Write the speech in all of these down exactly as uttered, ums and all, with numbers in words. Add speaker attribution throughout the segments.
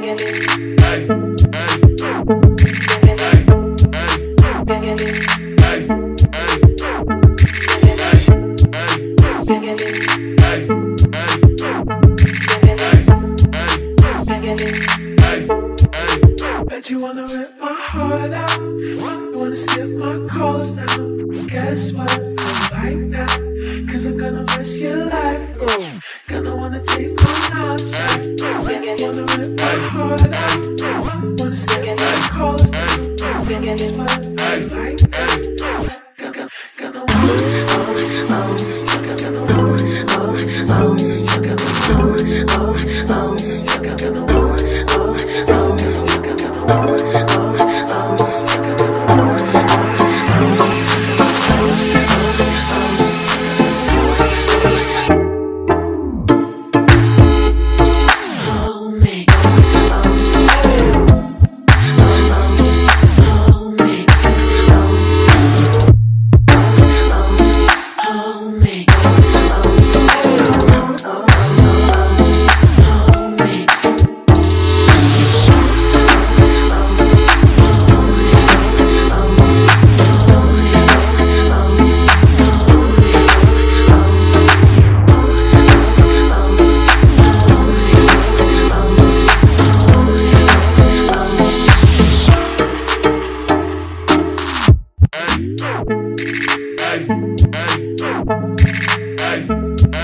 Speaker 1: Bet you wanna rip my heart out. You wanna skip my calls now. Guess what? I'm like that. Cause I'm gonna mess your life up. Gonna wanna take my house out. Wanna rip my heart out. Wanna skip my calls now. Guess what? I'm like that. Gonna, gonna wanna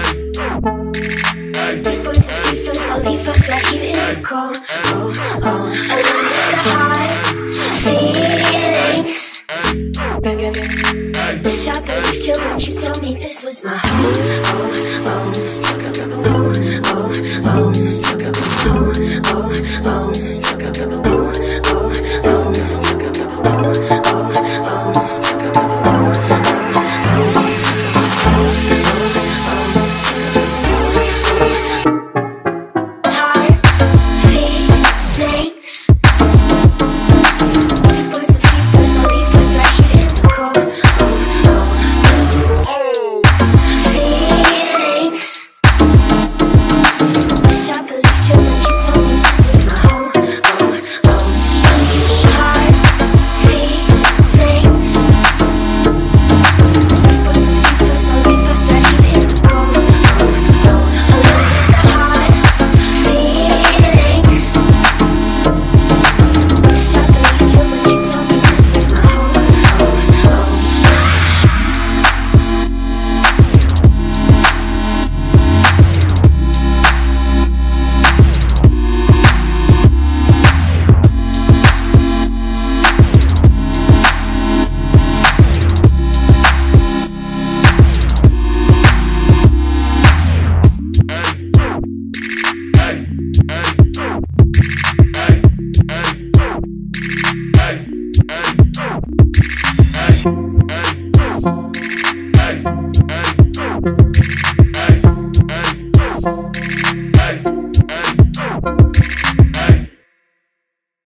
Speaker 2: People to be first, I'll leave first, like you in the cold. Oh, oh.